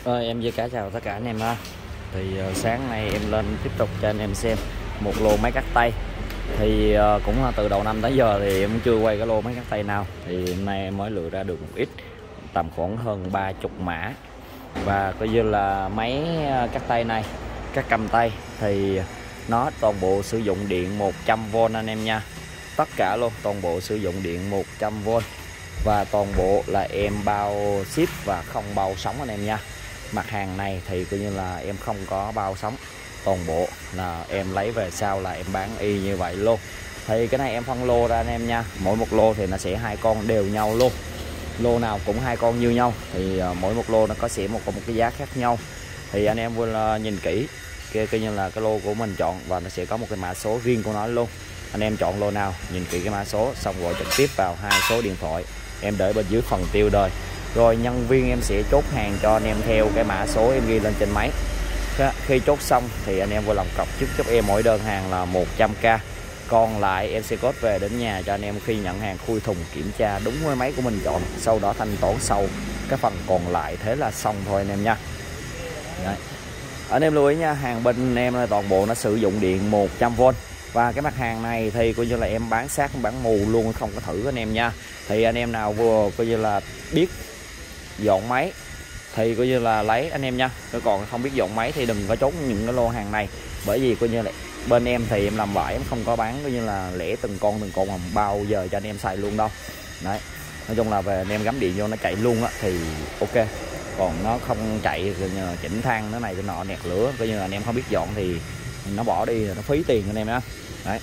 Rồi em chào tất cả anh em ha. Thì sáng nay em lên tiếp tục cho anh em xem một lô máy cắt tay. Thì cũng là từ đầu năm tới giờ thì em chưa quay cái lô máy cắt tay nào. Thì hôm nay em mới lựa ra được một ít, tầm khoảng hơn 30 mã. Và coi như là máy cắt tay này, cắt cầm tay thì nó toàn bộ sử dụng điện 100V anh em nha. Tất cả luôn, toàn bộ sử dụng điện 100V. Và toàn bộ là em bao ship và không bao sóng anh em nha. Mặt hàng này thì coi như là em không có bao sóng, toàn bộ là em lấy về sau là em bán y như vậy luôn. Thì cái này em phân lô ra anh em nha, mỗi một lô thì nó sẽ 2 con đều nhau luôn, lô nào cũng 2 con như nhau. Thì mỗi một lô nó sẽ một cái giá khác nhau. Thì anh em vừa nhìn kỹ kia coi như là cái lô của mình chọn, và nó sẽ có một cái mã số riêng của nó luôn. Anh em chọn lô nào nhìn kỹ cái mã số xong gọi trực tiếp vào 2 số điện thoại em để bên dưới phần tiêu đời. Rồi nhân viên em sẽ chốt hàng cho anh em theo cái mã số em ghi lên trên máy. Khi chốt xong thì anh em vui lòng cọc trước giúp em mỗi đơn hàng là 100k. Còn lại em sẽ code về đến nhà cho anh em, khi nhận hàng khui thùng kiểm tra đúng với máy của mình chọn, sau đó thanh toán sau cái phần còn lại, thế là xong thôi anh em nha. Đấy. Anh em lưu ý nha, hàng bên em là toàn bộ nó sử dụng điện 100V. Và cái mặt hàng này thì coi như là em bán sát bán mù luôn, không có thử anh em nha. Thì anh em nào vừa coi như là biết dọn máy thì coi như là lấy anh em nha. Còn không biết dọn máy thì đừng có chốt những cái lô hàng này, bởi vì coi như là bên em thì em làm bãi, em không có bán coi như là lẻ từng con mà bao giờ cho anh em xài luôn đâu. Đấy, nói chung là về anh em gắm điện vô nó chạy luôn á thì ok. Còn nó không chạy chỉnh than nó này cái nọ nẹt lửa, coi như là anh em không biết dọn thì nó bỏ đi, nó phí tiền anh em á. Đấy,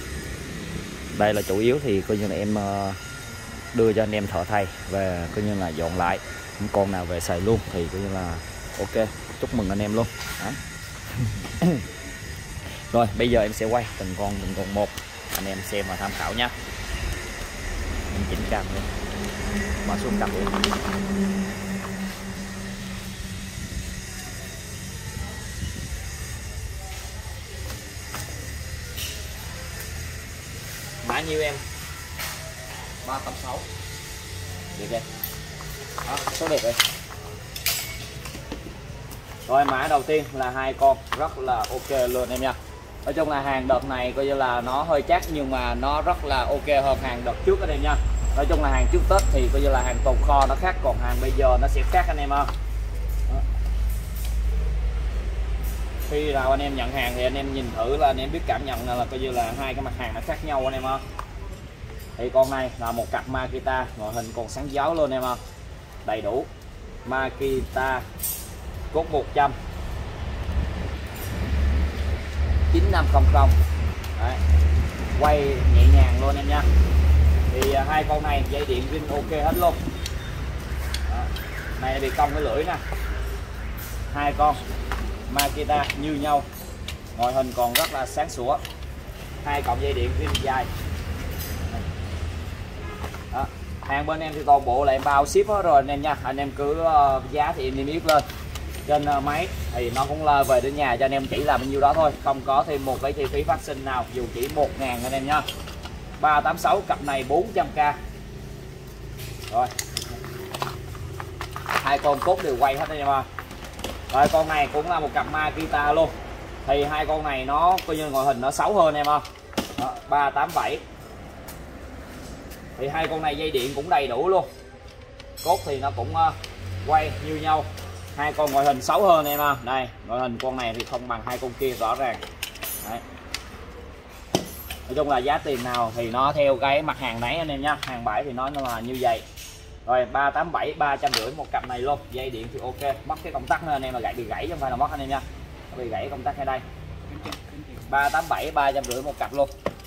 đây là chủ yếu thì coi như là em đưa cho anh em thợ thay về coi như là dọn lại. Con nào về xài luôn thì coi như là ok, chúc mừng anh em luôn. Đấy. Rồi bây giờ em sẽ quay từng con một anh em xem và tham khảo nha. Em chỉnh cam luôn, mà xuống cặp luôn. Mã nhiêu em? 386. Được đây. Đó, số đẹp rồi. Rồi mã đầu tiên là 2 con rất là ok luôn em nha. Nói chung là hàng đợt này coi như là nó hơi chắc, nhưng mà nó rất là ok hơn hàng đợt trước anh em nha. Nói chung là hàng trước Tết thì coi như là hàng tồn kho nó khác, còn hàng bây giờ nó sẽ khác anh em ha. Khi nào anh em nhận hàng thì anh em nhìn thử là anh em biết cảm nhận là coi như là hai cái mặt hàng nó khác nhau anh em ha. Thì con này là một cặp Makita, ngoại hình còn sáng giáo luôn em ha. Đầy đủ Makita cốt 100 9500. Đấy, quay nhẹ nhàng luôn em nha. Thì hai con này dây điện zin ok hết luôn. Đó, này bị cong cái lưỡi nè. Hai con Makita như nhau, ngoại hình còn rất là sáng sủa. Hai cọng dây điện zin dài. Đó, hàng bên em thì toàn bộ là em bao ship hết rồi anh em nha. Anh em cứ giá thì em niêm yết lên trên máy thì nó cũng là về đến nhà cho anh em, chỉ là bao nhiêu đó thôi, không có thêm một cái chi phí phát sinh nào, dù chỉ 1.000 anh em nha. 386 cặp này 400k. Rồi hai con cốt đều quay hết anh em ơi. Rồi con này cũng là một cặp Makita luôn. Thì hai con này nó coi như ngoại hình nó xấu hơn em ơi. 387. Thì hai con này dây điện cũng đầy đủ luôn, cốt thì nó cũng quay như nhau. Hai con ngoại hình xấu hơn em ha. Đây, ngoại hình con này thì không bằng hai con kia rõ ràng. Đấy. Nói chung là giá tiền nào thì nó theo cái mặt hàng nấy anh em nha. Hàng bãi thì nó là như vậy. Rồi 387 350 một cặp này luôn. Dây điện thì ok, mất cái công tắc nữa anh em, là bị gãy chứ không phải là mất anh em nha. Nó bị gãy công tắc ở đây. 387 350 một cặp luôn.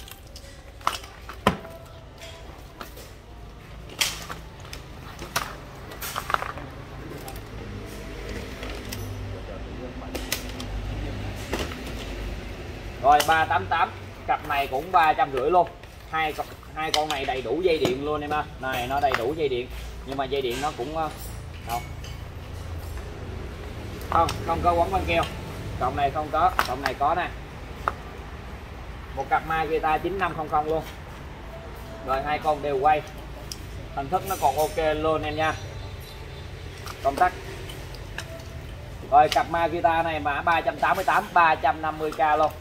Rồi 388 cặp này cũng 350 luôn. Hai con này đầy đủ dây điện luôn em ha. Này nó đầy đủ dây điện, nhưng mà dây điện nó cũng không có quấn băng keo. Cọng này không có, cọng này có nè. Một cặp Makita 9500 luôn. Rồi hai con đều quay, hình thức nó còn ok luôn em nha. Công tắc Rồi cặp Makita này mã 388, 350k luôn.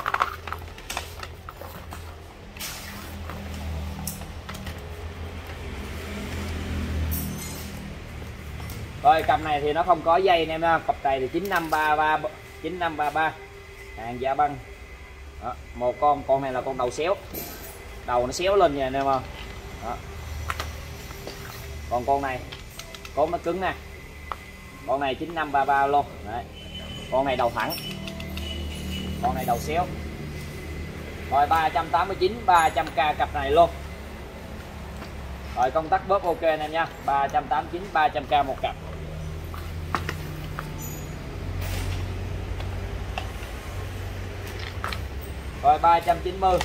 Rồi cặp này thì nó không có dây anh em nha. Cặp này thì 9533 hàng da băng. Đó, một con này là con đầu xéo. Đầu nó xéo lên nha anh em không? Đó. Còn con này cốt nó cứng nè. Con này 9533 luôn. Đấy. Con này đầu thẳng. Con này đầu xéo. Rồi 389, 300k cặp này luôn. Rồi công tắc bóp ok anh em nha. 389, 300k một cặp. Rồi 390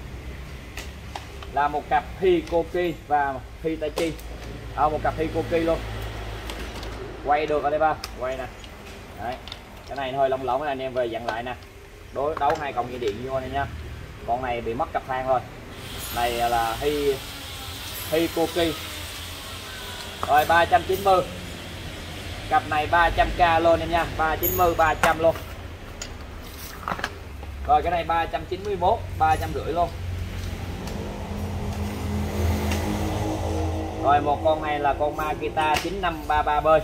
là một cặp Hikoki và Hitachi. Một cặp Hikoki luôn. Quay được ở đây ba, quay nè. Đấy. Cái này hơi lông lỏng anh em về dặn lại nè. Đấu 2 còng dây điện vô anh em nha. Con này bị mất cặp thang thôi. Này là Hikoki. Rồi 390. Cặp này 300k luôn em nha, 390 300 luôn. Rồi cái này 391, 350 luôn. Rồi một con này là con Makita 9533 bơi.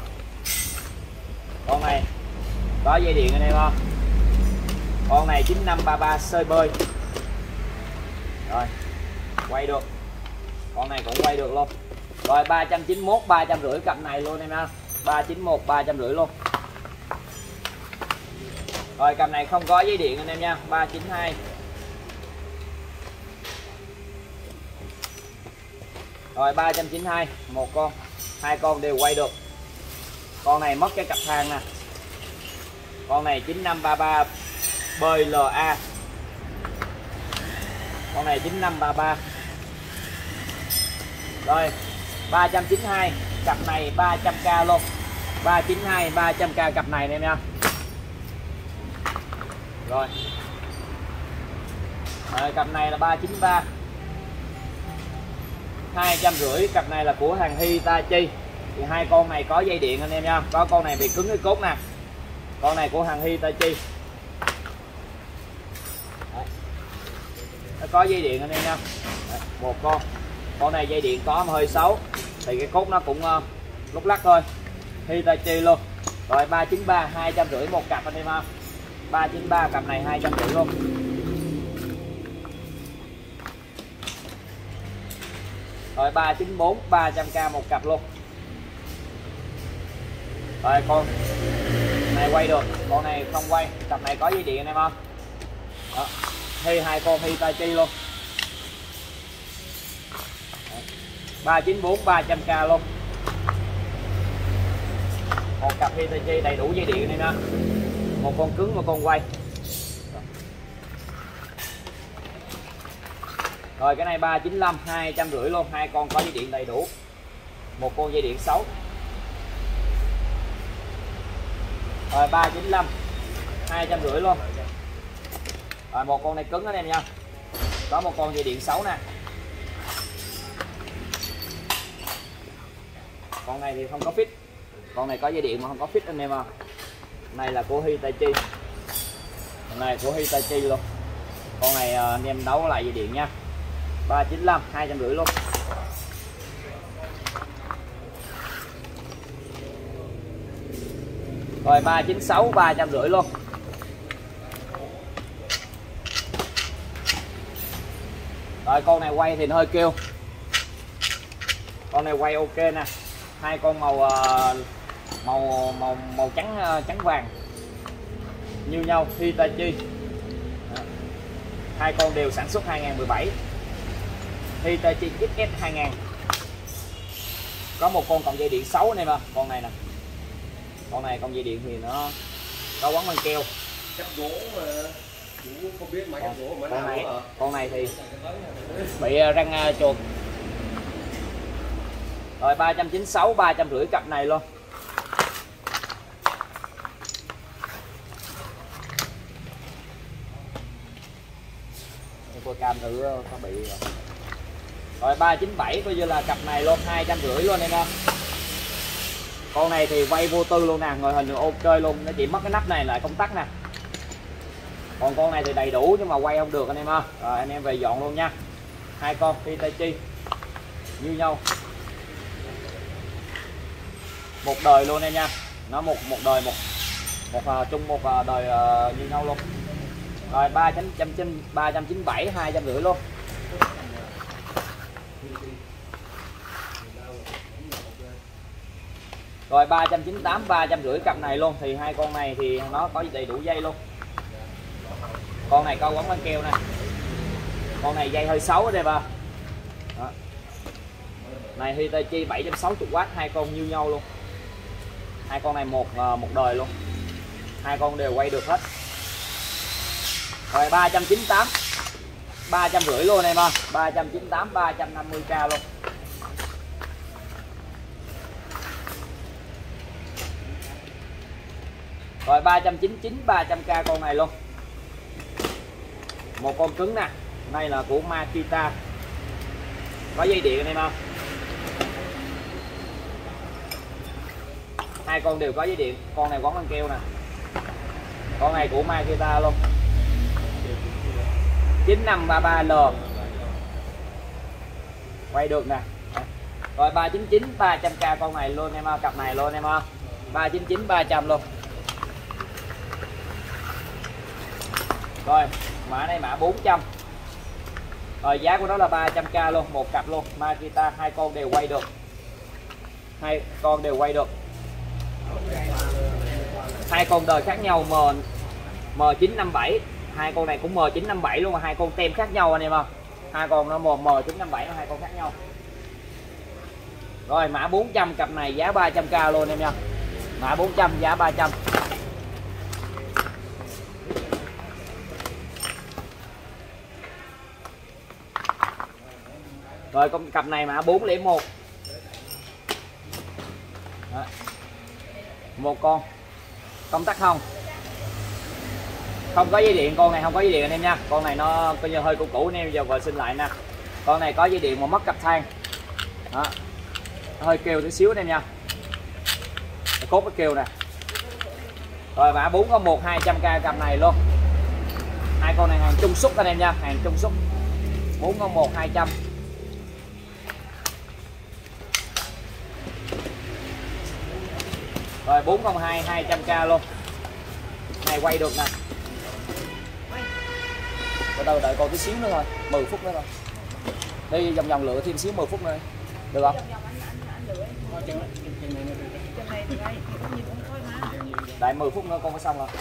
Con này có dây điện anh em không? Con này 9533 sơi bơi. Rồi quay được. Con này cũng quay được luôn. Rồi 391, 350 cặp này luôn em nha. 391, 350 luôn. Rồi cặp này không có dây điện anh em nha, 392. Rồi 392, một con, hai con đều quay được. Con này mất cái cặp thang nè. Con này 9533 bơi LA. Con này 9533. Rồi 392, cặp này 300k luôn. 392, 300k cặp này em nha. Rồi. Cặp này là 393. 250, cặp này là của hàng Hitachi. Thì hai con này có dây điện anh em nha. Có con này bị cứng cái cốt nè. Con này của hàng Hitachi. Đấy. Nó có dây điện anh em nha. Đấy, một con. Con này dây điện có mà hơi xấu. Thì cái cốt nó cũng lúc lắc thôi. Hitachi luôn. Rồi 393, 250 một cặp anh em ha. 393 cặp này 250 luôn. Rồi 394, 300k một cặp luôn. Rồi con này quay được, con này không quay, cặp này có dây điện anh em không? Đó. Hai con Hitachi luôn. 394, 300k luôn. Một cặp Hitachi đầy đủ dây điện này nè. Một con cứng, một con quay. Rồi cái này 395, 250 luôn, hai con có dây điện đầy đủ. Một con dây điện xấu. Rồi 395, 250 luôn. Rồi một con này cứng đó em nha. Có một con dây điện xấu nè. Con này thì không có fit. Con này có dây điện mà không có fit anh em à. Này là của Hitachi. Con này của Hitachi luôn. Con này anh em đấu lại dây điện nha. 395, 250 luôn. Rồi 396, 350 luôn. Rồi con này quay thì nó hơi kêu. Con này quay ok nè. Hai con màu trắng vàng như nhau, Hitachi. Hai con đều sản xuất 2017. Hitachi XS 2000. Có một con cọng dây điện xấu này mà, con này nè. Con này con dây điện thì nó có quấn băng keo. Cắt gỗ mà chú không biết máy cắt gỗ mà con này thì bị răng chuột. Rồi 396, 350 cặp này luôn. Coi cam thử có bị rồi. Rồi 397 coi như là cặp này luôn, 250 luôn em ơi. Con này thì quay vô tư luôn nè, ngồi hình ok luôn, nó chỉ mất cái nắp này lại công tắc nè. Còn con này thì đầy đủ nhưng mà quay không được anh em ha. Rồi anh em về dọn luôn nha. Hai con Hitachi như nhau, một đời luôn em nha. Nó một đời chung một đời như nhau luôn. Rồi 397 250 luôn. Rồi 398 350 cặp này luôn. Thì hai con này thì nó có đầy đủ dây luôn. Con này có quấn băng keo nè. Con này dây hơi xấu ở đây ba. Đó. Này Hitachi 760W, hai con như nhau luôn. Hai con này một đời luôn. Hai con đều quay được hết. Rồi 398 350 luôn em ơi. 398 350k luôn. Rồi 399 300k con này luôn. Một con cứng nè. Đây là của Makita. Có dây điện anh em không? Hai con đều có dây điện. Con này quấn băng keo nè. Con này của Makita luôn. 9533L. Quay được nè. Rồi 399 300k con này luôn em ơi, cặp này luôn em ơi. 399 300 luôn. Rồi, mã này mã 400. Rồi giá của nó là 300k luôn, một cặp luôn, Makita, hai con đều quay được. Hai con đều quay được. Hai con đời khác nhau, M957. Hai con này cũng M957 luôn mà hai con tem khác nhau anh em không? Hai con nó M957, hai con khác nhau. Rồi mã 400 cặp này giá 300k luôn em nha. Mã 400 giá 300. Rồi con cặp này mã 401. Đó. Một con công tắc không có dây điện, con này không có dây điện anh em nha. Con này nó coi như hơi cũ cũ anh em, giờ gọi xin lại nè. Con này có dây điện mà mất cặp than. Đó. Hơi kêu tí xíu anh em nha. Cốt cái kêu nè. Rồi mã 401 200k cặp này luôn. Hai con này hàng Trung Súc anh em nha, hàng Trung Súc. 401 200. Rồi 402 200k luôn. Này quay được nè. Từ từ đợi còn tí xíu nữa thôi, 10 phút nữa thôi. Đi vòng vòng lựa thêm xíu 10 phút nữa. Được không? Đợi 10 phút nữa con phải xong rồi.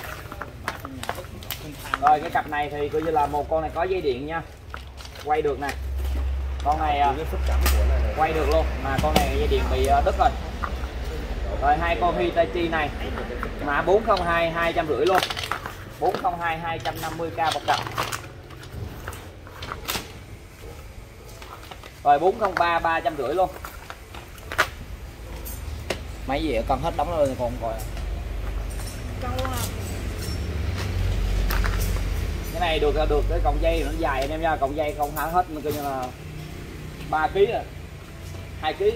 Rồi cái cặp này thì coi như là một con này có dây điện nha. Quay được nè. Con này quay được luôn, mà con này dây điện bị đứt rồi. Rồi hai con Hitachi này mã 402 250 luôn. 402 250k một cặp. Rồi 403 350 luôn. Mấy gì con hết đóng rồi còn coi. Cái này được cái cọng dây nó dài anh em nha, cọng dây không hả hết coi như là 3 kg rồi. 2 kg.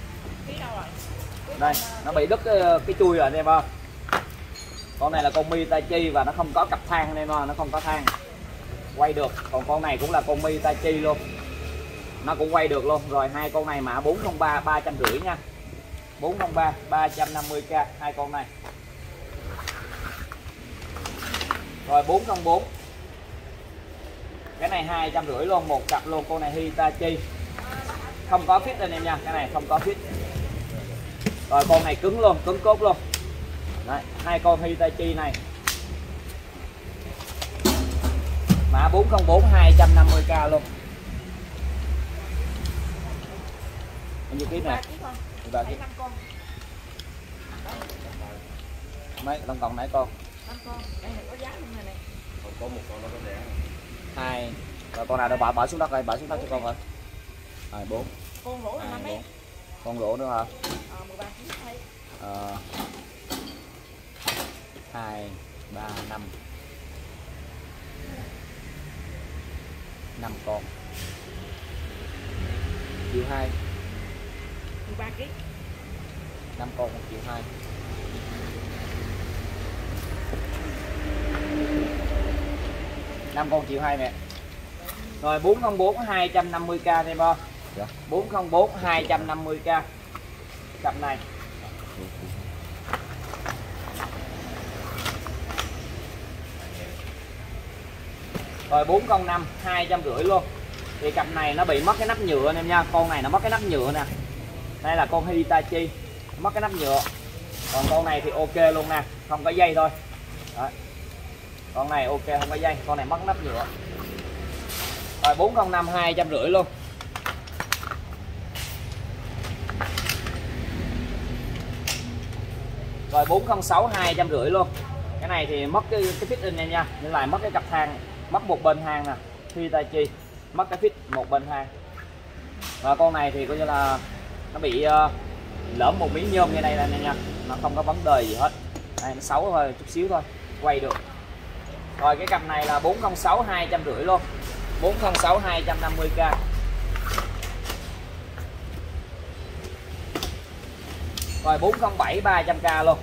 Đây, nó bị đứt cái chui rồi anh em ơi. Con này là con Hitachi và nó không có cặp than anh em ơi, nó không có than. Quay được, còn con này cũng là con Hitachi luôn. Nó cũng quay được luôn. Rồi hai con này mã 403 350 nha. 403 350k hai con này. Rồi 404. Cái này 250 luôn, một cặp luôn, con này Hitachi. Không có fit anh em nha, cái này không có fit. Rồi con này cứng luôn, cứng cốt luôn. Đấy, hai con Hitachi này. Mã 404 250k luôn. Bao nhiêu ký nè? 3 kg. Mấy tổng cộng nãy con? 5 con. Đây có giá luôn này. Còn có một con nó có rẻ. 2. Rồi con nào đâu bỏ xuống đất rồi, bỏ xuống đất cho con rồi. Rồi 4. Con lỗ là 5 mét. Con lỗ nữa hả? 13 kg thôi. 2 3 5 5 con. Chiều 2 13 kg. 5 con 1.2 triệu. Năm con 1.2 triệu nè. Rồi 404 250k em bo. Dạ. 404 250k. Cặp này. Rồi 405 250 luôn. Thì cặp này nó bị mất cái nắp nhựa anh em nha. Con này nó mất cái nắp nhựa nè. Đây là con Hitachi mất cái nắp nhựa. Còn con này thì ok luôn nè, không có dây thôi. Đấy. Con này ok không có dây, con này mất nắp nhựa. Rồi 405 250 luôn. Rồi 406 250 luôn. Cái này thì mất cái fit in em nha, nhưng lại mất cái cặp thang, mất một bên hang nè, Hitachi mất cái fit một bên hang. Và con này thì coi như là nó bị lỡm một miếng nhôm như đây này nha, nó không có vấn đề gì hết. Đây, nó xấu thôi, chút xíu thôi, quay được. Rồi cái cặp này là 406 250 luôn. 406 250k. Rồi 407 300k luôn.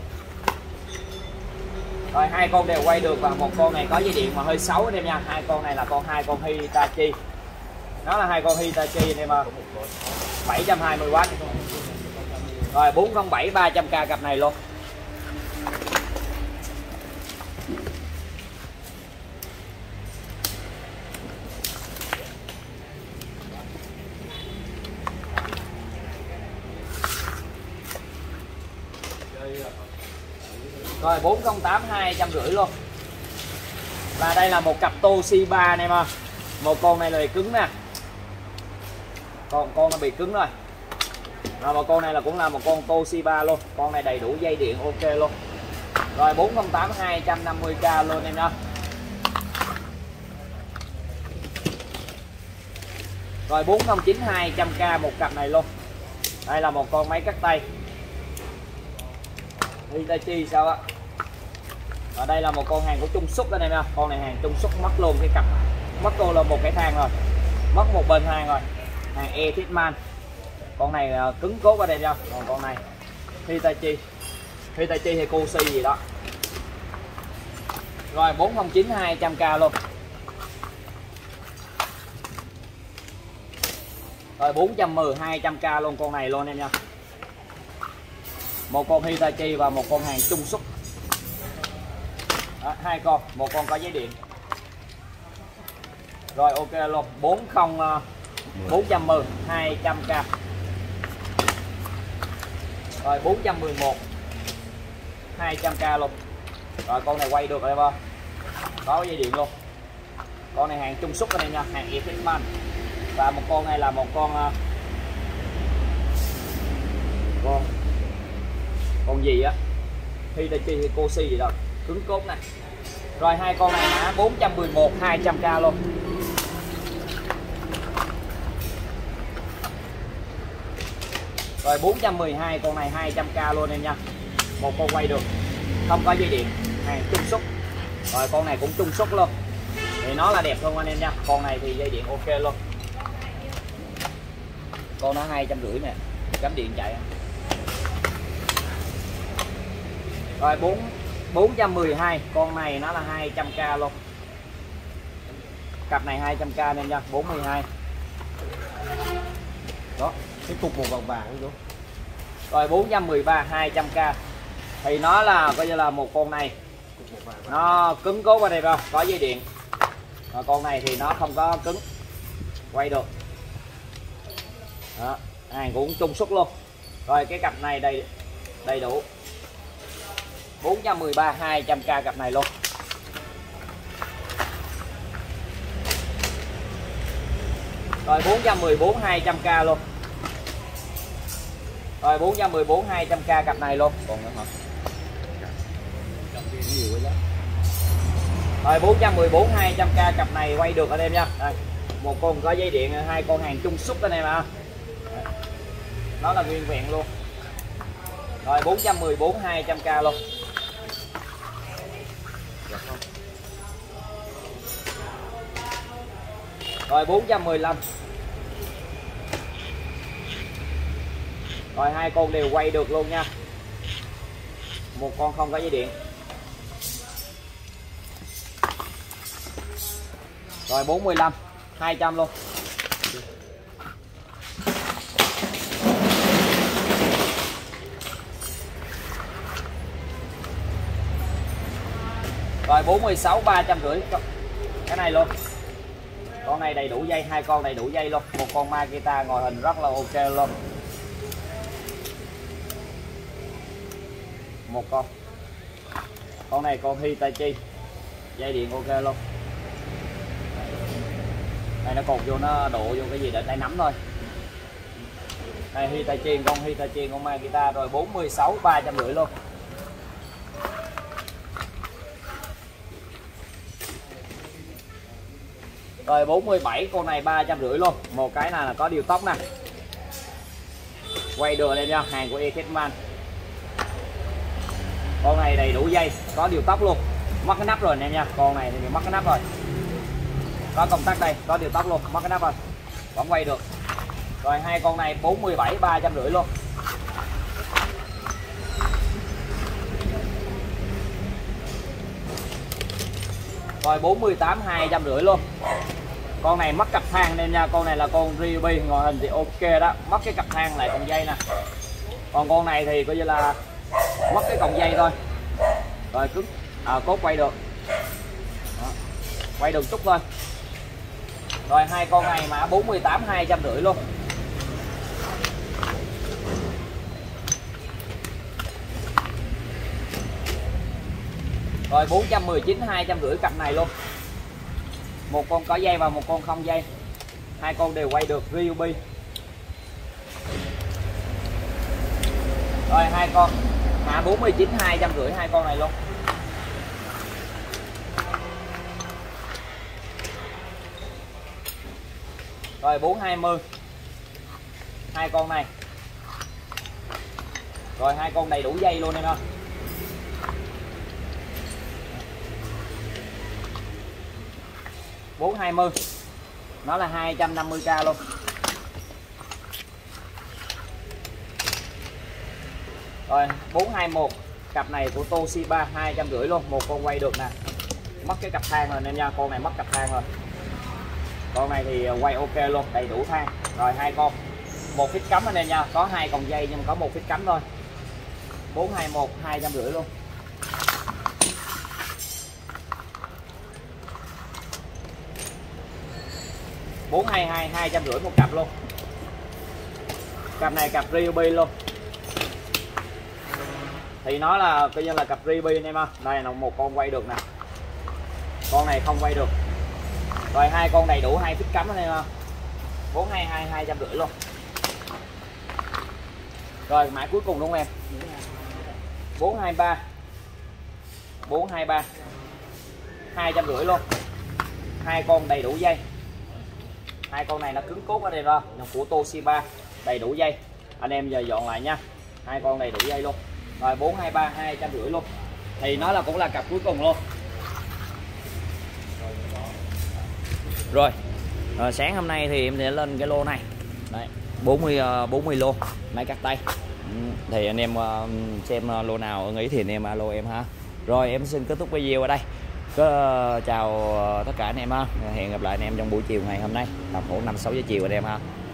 Rồi hai con đều quay được và một con này có dây điện mà hơi xấu anh em nha. Hai con này là hai con Hitachi. Nó là hai con Hitachi anh em ơi. 720W. Rồi 407 300k cặp này luôn. Rồi 408 250 luôn. Và đây là một cặp Toshiba anh em ơi. Một con này là bị cứng nè. Con nó bị cứng rồi. Rồi một con này là cũng là một con Toshiba luôn. Con này đầy đủ dây điện ok luôn. Rồi 408 250k luôn em nha. Rồi 409 200k một cặp này luôn. Đây là một con máy cắt tay Hitachi sao á. Ở đây là một con hàng của Trung Xuất anh em nha. Con này hàng Trung Xuất mất luôn cái cặp, mất cô là một cái thang rồi, mất một bên thang rồi. Hàng Etitman. Con này cứng cốt ở đây nha. Còn con này Hitachi hay Koshi gì đó. Rồi 409 200k luôn. Rồi 410 200k luôn con này luôn em nha. Một con Hitachi và một con hàng Trung Xuất. Đó, hai con, một con có giấy điện. Rồi ok luôn, 410 200k. Rồi 411 200k luôn. Rồi con này quay được rồi em ơi. Có dây điện luôn. Con này hàng Trung Xuất anh em nha, hàng Etitman. Và một con này là một con gì á, Hitachi hay Koshi gì đó, cứng cốt nè. Rồi hai con này hả, 411 200k luôn. Rồi 412 con này 200k luôn em nha. Một con quay được, không có dây điện, hàng Trung Xuất. Rồi con này cũng Trung Xuất luôn. Thì nó là đẹp hơn anh em nha. Con này thì dây điện ok luôn. Con nó 250 nè, cắm điện chạy. Rồi 412, con này nó là 200k luôn. Cặp này 200k nên nha, 42. Đó, cái cục màu vàng vàng đó. Rồi 413 200k. Thì nó là coi như là một con này nó cứng cố qua đây rồi, có dây điện. Rồi con này thì nó không có cứng, quay được. Đó, hàng cũng Trung Xuất luôn. Rồi cái cặp này đầy đủ. 413 200k cặp này luôn. Rồi 414 200k luôn. Rồi 414 200k cặp này luôn. Còn nữa hả? Nhiều quá. Rồi 414 200k cặp này quay được anh em nha. Đây, một con có dây điện, hai con hàng Trung Xuất anh em ạ. Nó là nguyên vẹn luôn. Rồi 414 200k luôn. Rồi 415. Rồi hai con đều quay được luôn nha. một con không có dây điện. Rồi 45 200 luôn. Rồi 46 350 cái này luôn. Con này đầy đủ dây, hai con đầy đủ dây luôn. Một con Makita ngồi hình rất là ok luôn. Một con này con Hitachi, dây điện ok luôn. Này nó cột vô, nó độ vô cái gì để tay nắm thôi. Này Hitachi, con Makita. Rồi 46 350 luôn. Rồi 47 con này 350 luôn. Một cái này là có điều tóc nè, quay đường lên nha, hàng của Eketman. Con này đầy đủ dây, có điều tóc luôn, mất cái nắp rồi anh em nha. Con này thì mất cái nắp rồi, có công tắc đây, có điều tóc luôn, mất cái nắp rồi, vẫn quay được. Rồi hai con này 47 350 luôn. Rồi 48 250 luôn. Con này mất cặp thang nên nha, con này là con Ryobi, ngồi hình thì ok đó, mất cái cặp thang lại cọng dây nè. Còn con này thì coi như là mất cái cọng dây thôi. Rồi cứng cốt quay được. Đó, quay được chút thôi. Rồi hai con này mã 48 250 luôn. Rồi 419 250 cặp này luôn. Một con có dây và một con không dây. Hai con đều quay được, Ryobi. Rồi hai con mã 49 250 hai con này luôn. Rồi 420 hai con này. Rồi hai con đầy đủ dây luôn em ơi. $420 nó là 250k luôn. Rồi 421 cặp này của Toshiba 250 luôn. Một con quay được nè, mất cái cặp thang rồi anh em nha. Con này mất cặp thang rồi, con này thì quay ok luôn, đầy đủ thang. Rồi hai con, một phít cắm anh em nha, có hai còng dây nhưng mà có một phít cắm thôi. 421 250 luôn. $422 250 một cặp luôn. Cặp này cặp Ryobi luôn. Thì nó là coi như là cặp Ryobi anh em ha. Đây là một con quay được nè, con này không quay được. Rồi hai con đầy đủ hai phít cắm anh em ha. 422 250 luôn. Rồi mã cuối cùng đúng không em? 423 250 luôn. Hai con đầy đủ dây. Hai con này nó cứng cốt ở đây ra, của Toshiba, đầy đủ dây. Anh em giờ dọn lại nha. Hai con đầy đủ dây luôn. Rồi 423 250 luôn. Thì nó là cũng là cặp cuối cùng luôn. Rồi sáng hôm nay thì em sẽ lên cái lô này. Đấy, 40 lô máy cắt tay. Thì anh em xem lô nào ưng ý thì anh em alo em ha. Rồi em xin kết thúc video ở đây. Chào tất cả anh em ha. Hẹn gặp lại anh em trong buổi chiều ngày hôm nay tầm khoảng 5-6 giờ chiều anh em ha.